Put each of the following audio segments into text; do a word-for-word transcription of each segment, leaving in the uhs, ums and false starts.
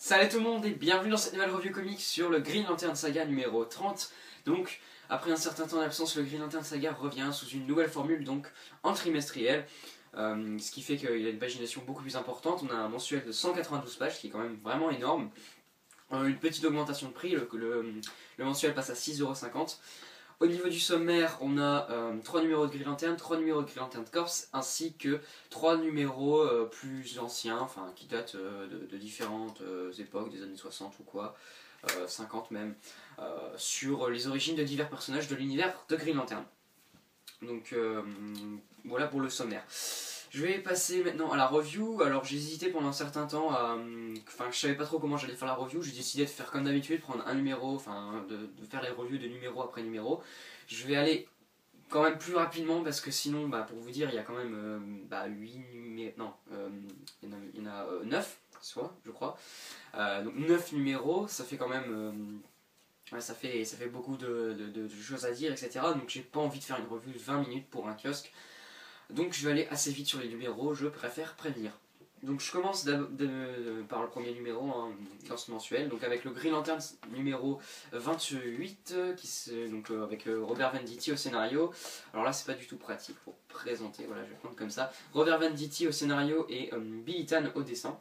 Salut tout le monde et bienvenue dans cette nouvelle review comics sur le Green Lantern Saga numéro trente. Donc, après un certain temps d'absence, le Green Lantern Saga revient sous une nouvelle formule, donc en trimestriel. Euh, ce qui fait qu'il a une pagination beaucoup plus importante. On a un mensuel de cent quatre-vingt-douze pages qui est quand même vraiment énorme. Euh, une petite augmentation de prix, le, le, le mensuel passe à six euros cinquante. Au niveau du sommaire, on a euh, trois numéros de Green Lantern, trois numéros de Green Lantern Corps, ainsi que trois numéros euh, plus anciens, enfin qui datent euh, de, de différentes euh, époques, des années soixante ou quoi, euh, cinquante même, euh, sur les origines de divers personnages de l'univers de Green Lantern. Donc euh, voilà pour le sommaire. Je vais passer maintenant à la review. Alors j'ai hésité pendant un certain temps à... Enfin je savais pas trop comment j'allais faire la review. J'ai décidé de faire comme d'habitude, prendre un numéro, enfin de, de faire les reviews de numéro après numéro. Je vais aller quand même plus rapidement parce que sinon, bah, pour vous dire, il y a quand même euh, bah, huit numéros... Non, euh, il y en a, il y en a euh, neuf, soit, je crois. Euh, donc neuf numéros, ça fait quand même... Euh, ouais, ça, fait, ça fait beaucoup de, de, de, de choses à dire, et cetera. Donc j'ai pas envie de faire une revue de vingt minutes pour un kiosque. Donc je vais aller assez vite sur les numéros, je préfère prévenir. Donc je commence de, de, de, par le premier numéro hein, dans ce mensuel, donc avec le Green Lantern numéro vingt-huit, qui se, donc, euh, avec euh, Robert Venditti au scénario. Alors là c'est pas du tout pratique pour présenter, voilà je vais prendre comme ça. Robert Venditti au scénario et euh, Billy Tan au dessin.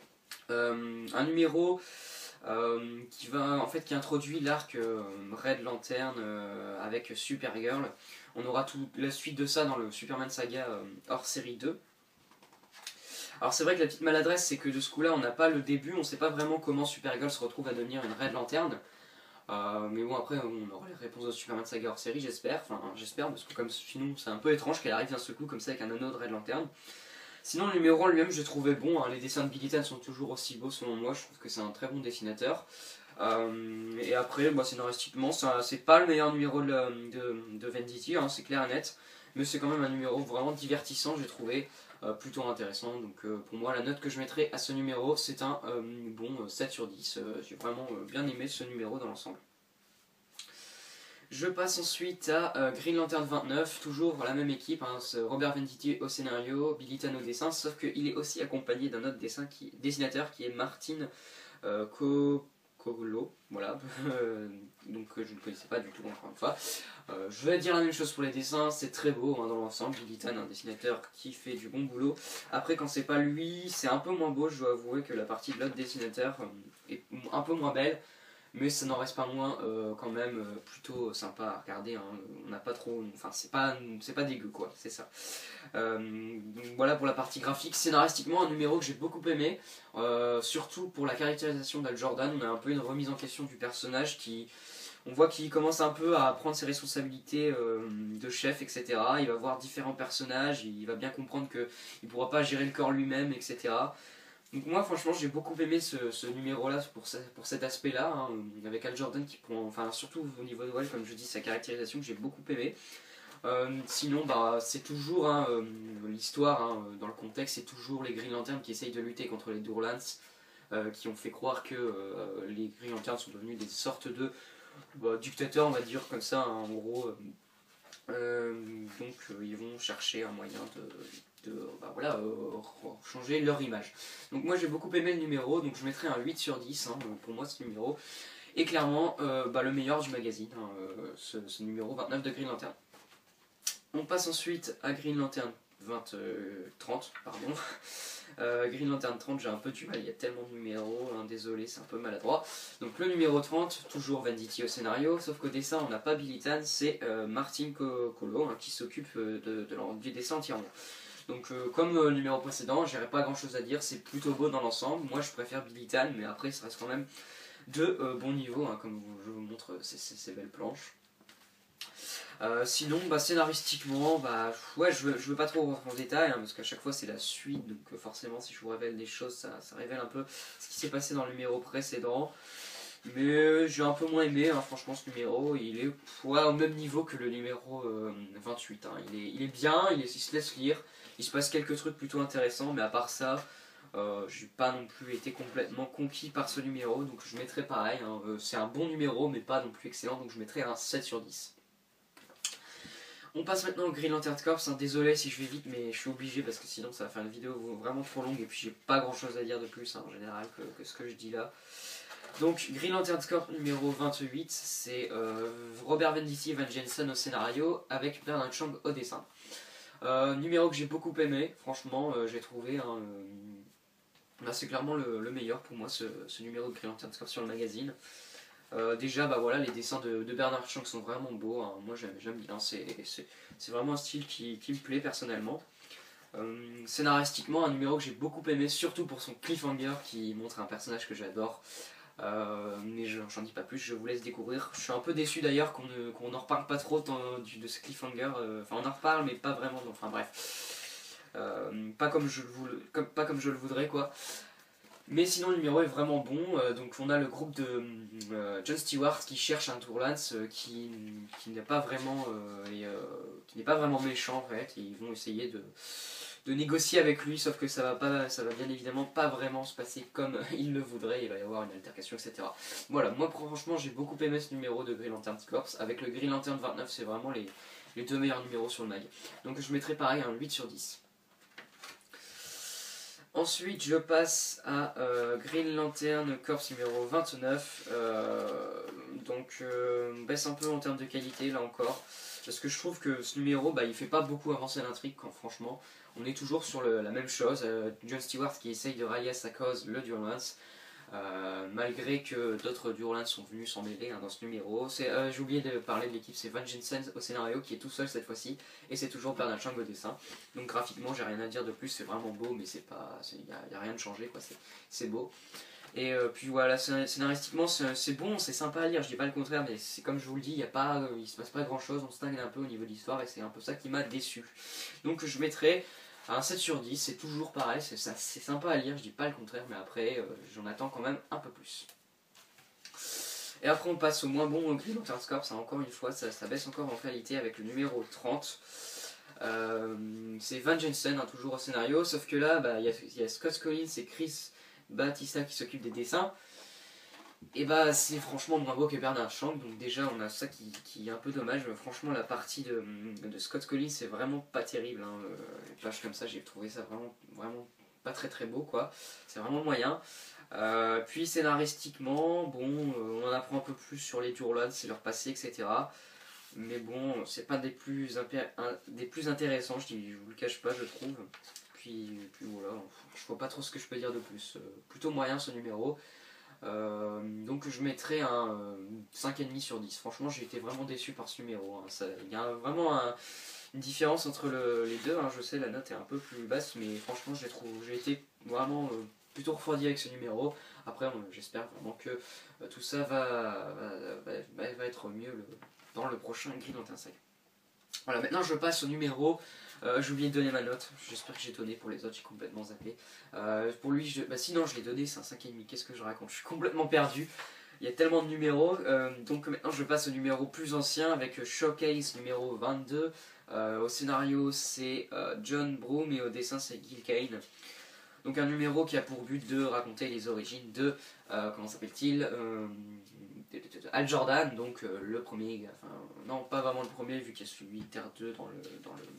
Euh, un numéro euh, qui va en fait qui introduit l'arc euh, Red Lantern euh, avec Supergirl. On aura toute la suite de ça dans le Superman Saga euh, hors série deux. Alors c'est vrai que la petite maladresse c'est que de ce coup là on n'a pas le début, on sait pas vraiment comment Supergirl se retrouve à devenir une Red Lantern. Euh, mais bon après on aura les réponses de Superman Saga hors série j'espère, enfin j'espère parce que comme sinon c'est un peu étrange qu'elle arrive d'un seul coup comme ça avec un anneau de Red Lantern. Sinon le numéro en lui-même je trouvais bon, hein. Les dessins de Billy Tan sont toujours aussi beaux selon moi, je trouve que c'est un très bon dessinateur. Euh, et après bah, scénaristiquement c'est pas le meilleur numéro de, de, de Venditti, hein, c'est clair et net. Mais c'est quand même un numéro vraiment divertissant j'ai trouvé. Euh, plutôt intéressant, donc euh, pour moi la note que je mettrai à ce numéro c'est un euh, bon sept sur dix, euh, j'ai vraiment euh, bien aimé ce numéro dans l'ensemble. Je passe ensuite à euh, Green Lantern vingt-neuf, toujours la même équipe, hein, Robert Venditti au scénario, Billy Tan au dessin, sauf qu'il est aussi accompagné d'un autre dessin qui, dessinateur qui est Martin euh, Colo, voilà, donc euh, je ne connaissais pas du tout encore une fois. Euh, je vais dire la même chose pour les dessins, c'est très beau hein, dans l'ensemble. Billy Tan, un dessinateur qui fait du bon boulot. Après quand c'est pas lui, c'est un peu moins beau, je dois avouer que la partie de l'autre dessinateur euh, est un peu moins belle. Mais ça n'en reste pas moins euh, quand même euh, plutôt sympa à regarder, hein. On n'a pas trop, enfin c'est pas, c'est pas dégueu quoi, c'est ça. Euh, donc voilà pour la partie graphique. Scénaristiquement un numéro que j'ai beaucoup aimé, euh, surtout pour la caractérisation d'Hal Jordan. On a un peu une remise en question du personnage qui, on voit qu'il commence un peu à prendre ses responsabilités euh, de chef, et cetera. Il va voir différents personnages, il va bien comprendre qu'il ne pourra pas gérer le corps lui-même, et cetera. Donc moi franchement j'ai beaucoup aimé ce, ce numéro là pour, ce, pour cet aspect là, hein, avec Hal Jordan qui prend, enfin surtout au niveau de Well comme je dis sa caractérisation que j'ai beaucoup aimé. Euh, sinon bah, c'est toujours hein, euh, l'histoire hein, dans le contexte, c'est toujours les Green Lanterns qui essayent de lutter contre les Durlans euh, qui ont fait croire que euh, les Green Lanterns sont devenus des sortes de bah, dictateurs on va dire comme ça hein, en gros. Euh, euh, donc euh, ils vont chercher un moyen de, de bah, voilà, euh, changer leur image. Donc moi j'ai beaucoup aimé le numéro, donc je mettrai un huit sur dix hein, pour moi ce numéro. Et clairement euh, bah, le meilleur du magazine, hein, euh, ce, ce numéro vingt-neuf de Green Lantern. On passe ensuite à Green Lantern vingt, euh, trente, pardon. Euh, Green Lantern trente, j'ai un peu du mal, il y a tellement de numéros, hein, désolé, c'est un peu maladroit. Donc le numéro trente, toujours Venditti au scénario, sauf qu'au dessin on n'a pas Billy Tan, c'est euh, Martin Colo hein, qui s'occupe euh, de, de, de, du dessin entièrement. Donc euh, comme euh, le numéro précédent, j'aurais pas grand chose à dire, c'est plutôt beau dans l'ensemble. Moi je préfère Billy Tan, mais après ça reste quand même de euh, bon niveau, hein, comme je vous montre ces, ces, ces belles planches. Euh, sinon, bah, scénaristiquement, bah, ouais, je veux, je veux pas trop rentrer en détail, hein, parce qu'à chaque fois c'est la suite, donc euh, forcément si je vous révèle des choses, ça, ça révèle un peu ce qui s'est passé dans le numéro précédent. Mais j'ai un peu moins aimé, hein, franchement ce numéro, il est ouais, au même niveau que le numéro euh, vingt-huit. Hein. Il, est, il est bien, il, est, il se laisse lire, il se passe quelques trucs plutôt intéressants, mais à part ça, euh, j'ai pas non plus été complètement conquis par ce numéro, donc je mettrai pareil, hein, euh, c'est un bon numéro, mais pas non plus excellent, donc je mettrai un sept sur dix. On passe maintenant au Green Lantern Corps, hein. Désolé si je vais vite mais je suis obligé parce que sinon ça va faire une vidéo vraiment trop longue et puis j'ai pas grand chose à dire de plus hein, en général que, que ce que je dis là. Donc Green Lantern Corps numéro vingt-huit, c'est euh, Robert Venditti et Van Jensen au scénario avec Bernard Chang au dessin. Euh, numéro que j'ai beaucoup aimé, franchement euh, j'ai trouvé, hein, euh, là c'est clairement le, le meilleur pour moi ce, ce numéro de Green Lantern Corps sur le magazine. Euh, déjà bah voilà, les dessins de, de Bernard Chang sont vraiment beaux, hein. Moi j'aime bien, c'est vraiment un style qui, qui me plaît personnellement. Euh, scénaristiquement un numéro que j'ai beaucoup aimé, surtout pour son cliffhanger qui montre un personnage que j'adore. Euh, mais j'en dis pas plus, je vous laisse découvrir. Je suis un peu déçu d'ailleurs qu'on qu'on n'en reparle pas trop de ce cliffhanger, euh, enfin on en reparle mais pas vraiment, enfin bref. Euh, pas, comme je le, comme, pas comme je le voudrais quoi. Mais sinon le numéro est vraiment bon, euh, donc on a le groupe de euh, John Stewart qui cherche un Tourlance euh, qui, qui n'est pas vraiment euh, et, euh, qui n'est pas vraiment méchant en fait, et ils vont essayer de, de négocier avec lui, sauf que ça va, pas, ça va bien évidemment pas vraiment se passer comme il le voudrait, il va y avoir une altercation, et cetera. Voilà, moi franchement j'ai beaucoup aimé ce numéro de Green Lantern Corps, avec le Green Lantern vingt-neuf, c'est vraiment les, les deux meilleurs numéros sur le mag. Donc je mettrai pareil un huit sur dix. Ensuite, je passe à euh, Green Lantern Corps numéro vingt-neuf. Euh, donc, euh, baisse un peu en termes de qualité là encore. Parce que je trouve que ce numéro, bah, il fait pas beaucoup avancer l'intrigue, franchement. On est toujours sur le, la même chose. Euh, John Stewart qui essaye de rallier à sa cause le Durlance. Euh, malgré que d'autres Durlance sont venus s'en mêler hein, dans ce numéro. Euh, J'ai oublié de parler de l'équipe, c'est Van Jensen au scénario qui est tout seul cette fois-ci, et c'est toujours Bernard Chang au dessin. Donc graphiquement j'ai rien à dire de plus, c'est vraiment beau, mais c'est pas, il n'y a, y a rien de changé quoi, c'est beau. Et euh, puis voilà, scénaristiquement c'est bon, c'est sympa à lire, je dis pas le contraire, mais c'est comme je vous le dis, y a pas, euh, il se passe pas grand chose, on stagne un peu au niveau de l'histoire et c'est un peu ça qui m'a déçu. Donc je mettrai un sept sur dix, c'est toujours pareil, c'est sympa à lire, je dis pas le contraire, mais après euh, j'en attends quand même un peu plus. Et après on passe au moins bon Green Lantern Corps, ça encore une fois, ça, ça baisse encore en qualité avec le numéro trente. Euh, c'est Van Jensen, hein, toujours au scénario, sauf que là, bah, y, a, y a Scott Collins et Chris Batista qui s'occupent des dessins. Et bah c'est franchement moins beau que Bernard Chang, donc déjà on a ça qui, qui est un peu dommage. Franchement la partie de, de Scott Collins c'est vraiment pas terrible, hein. Les pages comme ça j'ai trouvé ça vraiment, vraiment pas très très beau quoi, c'est vraiment moyen. Euh, puis scénaristiquement, bon, euh, on en apprend un peu plus sur les Durlans, c'est leur passé, et cetera. Mais bon, c'est pas des plus, des plus intéressants, je, dis, je vous le cache pas, je trouve. Puis, puis voilà, je vois pas trop ce que je peux dire de plus. Euh, plutôt moyen ce numéro. Euh, donc je mettrai un euh, cinq virgule cinq sur dix. Franchement j'ai été vraiment déçu par ce numéro, hein. Il y a vraiment un, une différence entre le, les deux, hein. Je sais la note est un peu plus basse mais franchement j'ai été vraiment euh, plutôt refroidi avec ce numéro. Après euh, j'espère vraiment que euh, tout ça va, va, va, va être mieux le, dans le prochain Green Lantern Saga. Voilà, maintenant je passe au numéro. Euh, j'ai oublié de donner ma note, j'espère que j'ai donné, pour les autres j'ai complètement zappé. Euh, pour lui, je... bah, sinon je l'ai donné, c'est un cinq virgule cinq, qu'est-ce que je raconte, je suis complètement perdu. Il y a tellement de numéros, euh, donc maintenant je passe au numéro plus ancien avec Showcase numéro vingt-deux. Euh, au scénario c'est euh, John Broome et au dessin c'est Gil Kane. Donc un numéro qui a pour but de raconter les origines de, euh, comment s'appelle-t-il, euh, Hal Jordan, donc euh, le premier, enfin non pas vraiment le premier vu qu'il y a celui Terre deux dans le... Dans le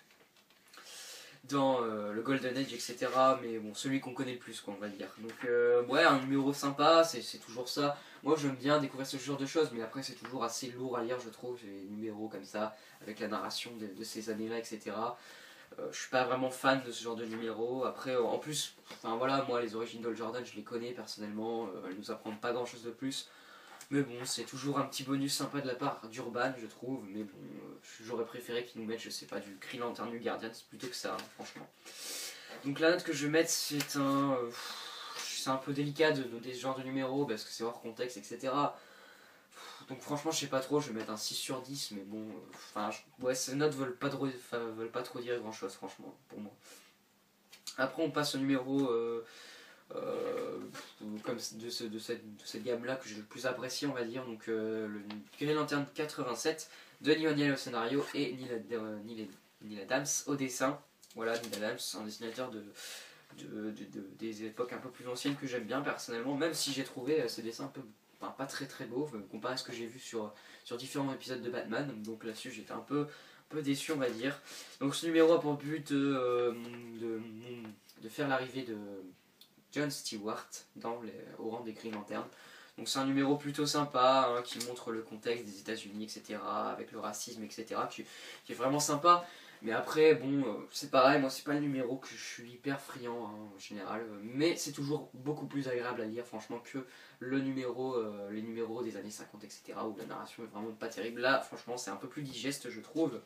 dans euh, le Golden Age, et cetera. Mais bon, celui qu'on connaît le plus, quoi, on va dire. Donc, euh, ouais, un numéro sympa, c'est toujours ça. Moi, j'aime bien découvrir ce genre de choses, mais après, c'est toujours assez lourd à lire, je trouve, les numéros comme ça, avec la narration de, de ces années-là, et cetera. Euh, je suis pas vraiment fan de ce genre de numéros. Après, euh, en plus, enfin voilà, moi, les origines d'Hal Jordan, je les connais personnellement, euh, elles nous apprennent pas grand-chose de plus. Mais bon, c'est toujours un petit bonus sympa de la part d'Urban, je trouve. Mais bon, euh, j'aurais préféré qu'ils nous mettent, je sais pas, du Green Lantern New Guardians plutôt que ça, hein, franchement. Donc la note que je vais mettre, c'est un... Euh, c'est un peu délicat de noter ce genre de numéro parce que c'est hors contexte, et cetera. Donc franchement, je sais pas trop, je vais mettre un six sur dix, mais bon... Enfin, euh, ouais, ces notes veulent pas, trop, veulent pas trop dire grand-chose, franchement, pour moi. Après, on passe au numéro... Euh, Euh, comme de, ce, de cette, de cette gamme là que j'ai le plus apprécié on va dire, donc euh, le Green Lantern quatre-vingt-sept de Neil O'Neill au scénario et Neil, euh, Neil, Neil Adams au dessin. Voilà, Neil Adams, un dessinateur de, de, de, de, des époques un peu plus anciennes que j'aime bien personnellement, même si j'ai trouvé euh, ces dessins un peu, enfin, pas très très beaux comparé à ce que j'ai vu sur, sur différents épisodes de Batman, donc là-dessus j'étais un peu peu déçu on va dire. Donc ce numéro a pour but de, euh, de, de faire l'arrivée de Jon Stewart dans les, au rang des Green Lantern. Donc c'est un numéro plutôt sympa hein, qui montre le contexte des États-Unis, et cetera. Avec le racisme, et cetera. Qui, qui est vraiment sympa. Mais après, bon, euh, c'est pareil, moi c'est pas le numéro que je suis hyper friand hein, en général. Euh, mais c'est toujours beaucoup plus agréable à lire franchement que le numéro, euh, les numéros des années cinquante, et cetera. Où la narration est vraiment pas terrible. Là, franchement, c'est un peu plus digeste je trouve.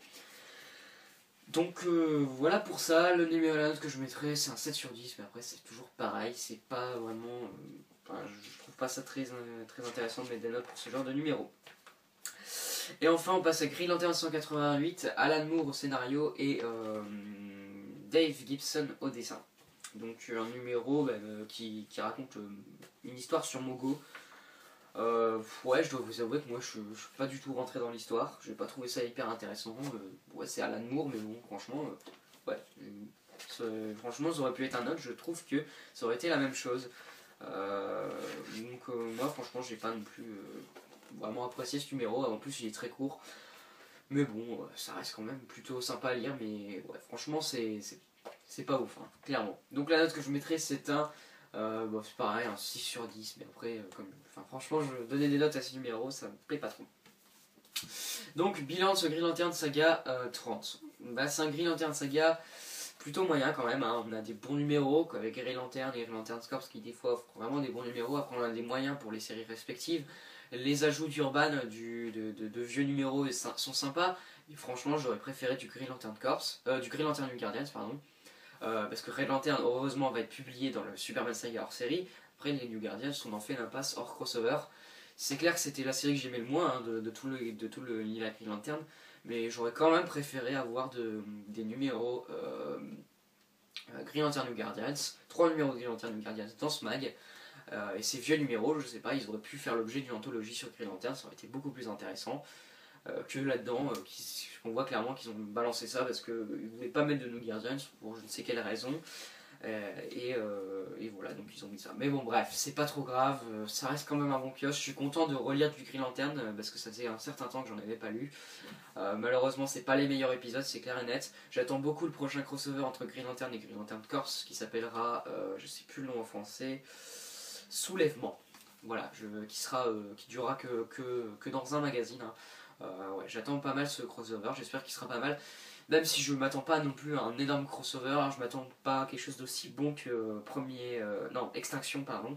Donc euh, voilà pour ça, le numéro la note que je mettrais c'est un sept sur dix, mais après c'est toujours pareil, c'est pas vraiment... Euh, enfin, je trouve pas ça très, euh, très intéressant de mettre des notes pour ce genre de numéro. Et enfin on passe à Green Lantern cent quatre-vingt-huit, Alan Moore au scénario et euh, Dave Gibson au dessin. Donc un numéro bah, euh, qui, qui raconte euh, une histoire sur Mogo. Euh, ouais, je dois vous avouer que moi je, je suis pas du tout rentré dans l'histoire, j'ai pas trouvé ça hyper intéressant. Euh, ouais, c'est Alan Moore, mais bon, franchement, euh, ouais, euh, franchement, ça aurait pu être un autre, je trouve que ça aurait été la même chose. Euh, donc, euh, moi, franchement, j'ai pas non plus euh, vraiment apprécié ce numéro, en plus, il est très court, mais bon, euh, ça reste quand même plutôt sympa à lire, mais ouais, franchement, c'est pas ouf, hein, clairement. Donc, la note que je mettrais, c'est un. Euh, bon, c'est pareil, un six sur dix, mais après, euh, comme, enfin, franchement, je donnais des notes à ces numéros, ça me plaît pas trop. Donc, bilan de ce Green Lantern Saga euh, trente. Bah, c'est un Green Lantern Saga plutôt moyen quand même, hein. On a des bons numéros, quoi, avec Green Lantern et Green Lantern Corps qui des fois offrent vraiment des bons numéros. Après, on a des moyens pour les séries respectives. Les ajouts d'Urban, du, de, de, de vieux numéros sont sympas. Et franchement, j'aurais préféré du Green Lantern Corps, euh, du Green Lantern New Guardians, pardon. Euh, parce que Red Lantern heureusement va être publié dans le Superman Saga hors série. Après les New Guardians sont en fait l'impasse hors crossover. C'est clair que c'était la série que j'aimais le moins hein, de, de tout le de tout le l'univers Green Lantern, mais j'aurais quand même préféré avoir de, des numéros euh, Green Lantern New Guardians, trois numéros de Green Lantern New Guardians dans ce mag. Euh, et ces vieux numéros, je sais pas, ils auraient pu faire l'objet d'une anthologie sur Green Lantern, ça aurait été beaucoup plus intéressant. Euh, que là-dedans, euh, on voit clairement qu'ils ont balancé ça parce qu'ils ne voulaient pas mettre de New Guardians pour je ne sais quelle raison. Euh, et, euh, et voilà, donc ils ont mis ça. Mais bon, bref, c'est pas trop grave, euh, ça reste quand même un bon kiosque. Je suis content de relire du Green Lantern euh, parce que ça faisait un certain temps que j'en avais pas lu. Euh, malheureusement, c'est pas les meilleurs épisodes, c'est clair et net. J'attends beaucoup le prochain crossover entre Green Lantern et Green Lantern Corps qui s'appellera, euh, je sais plus le nom en français, Soulèvement. Voilà, je, qui, sera, euh, qui durera que, que, que dans un magazine. Hein. Euh, ouais, j'attends pas mal ce crossover, j'espère qu'il sera pas mal. Même si je m'attends pas non plus à un énorme crossover, hein, je m'attends pas à quelque chose d'aussi bon que euh, premier. Euh, non, Extinction, pardon.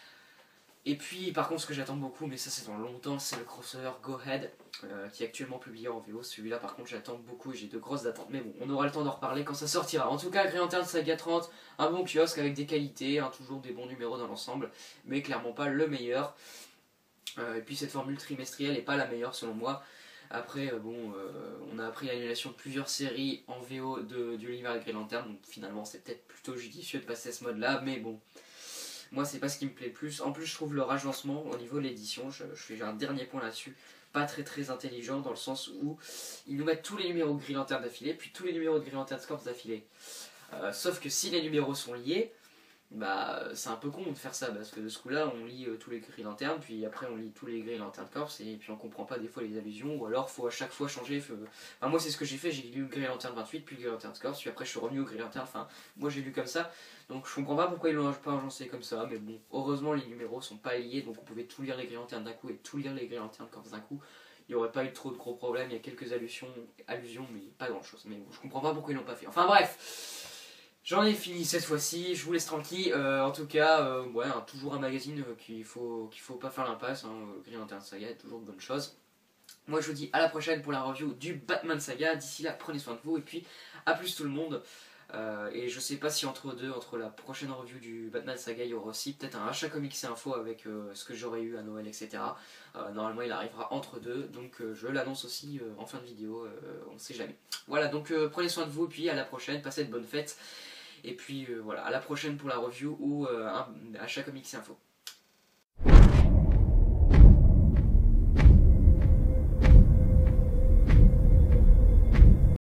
Et puis, par contre, ce que j'attends beaucoup, mais ça c'est dans longtemps, c'est le crossover Go Ahead, euh, qui est actuellement publié en V O. Celui-là, par contre, j'attends beaucoup et j'ai de grosses attentes. Mais bon, on aura le temps d'en reparler quand ça sortira. En tout cas, Green Lantern Saga trente, un bon kiosque avec des qualités, hein, toujours des bons numéros dans l'ensemble, mais clairement pas le meilleur. Euh, et puis, cette formule trimestrielle n'est pas la meilleure selon moi. Après, euh, bon, euh, on a appris l'annulation de plusieurs séries en V O de, de l'univers de Green Lantern, donc finalement, c'est peut-être plutôt judicieux de passer à ce mode-là, mais bon. Moi, c'est pas ce qui me plaît le plus. En plus, je trouve le agencement au niveau de l'édition, je, je fais un dernier point là-dessus, pas très très intelligent dans le sens où ils nous mettent tous les numéros de Green Lantern d'affilée, puis tous les numéros de Green Lantern Corps d'affilée. Euh, sauf que si les numéros sont liés, bah c'est un peu con de faire ça parce que de ce coup là on lit euh, tous les Green Lantern, puis après on lit tous les Green Lantern Corps et puis on comprend pas des fois les allusions, ou alors faut à chaque fois changer. Faut... Enfin, moi c'est ce que j'ai fait, j'ai lu Green Lantern vingt-huit puis Green Lantern Corps, puis après je suis revenu au Green Lantern, enfin moi j'ai lu comme ça, donc je comprends pas pourquoi ils l'ont pas agencé comme ça, mais bon, heureusement les numéros sont pas liés, donc on pouvait tout lire les Green Lantern d'un coup et tout lire les Green Lantern Corps d'un coup. Il n'y aurait pas eu trop de gros problèmes, il y a quelques allusions, allusions mais pas grand chose, mais bon, je comprends pas pourquoi ils l'ont pas fait. Enfin bref, j'en ai fini cette fois-ci, je vous laisse tranquille. Euh, en tout cas, euh, ouais, hein, toujours un magazine euh, qu'il faut, qu'il faut pas faire l'impasse. Hein. Green Lantern Saga est toujours de bonnes choses. Moi je vous dis à la prochaine pour la review du Batman Saga. D'ici là, prenez soin de vous et puis à plus tout le monde. Euh, et je sais pas si entre deux, entre la prochaine review du Batman Saga, il y aura aussi peut-être un achat comics et info avec euh, ce que j'aurais eu à Noël, et cetera. Euh, normalement il arrivera entre deux, donc euh, je l'annonce aussi euh, en fin de vidéo, euh, on sait jamais. Voilà, donc euh, prenez soin de vous et puis à la prochaine, passez de bonnes fêtes. Et puis euh, voilà, à la prochaine pour la review ou euh, un achat comics et info.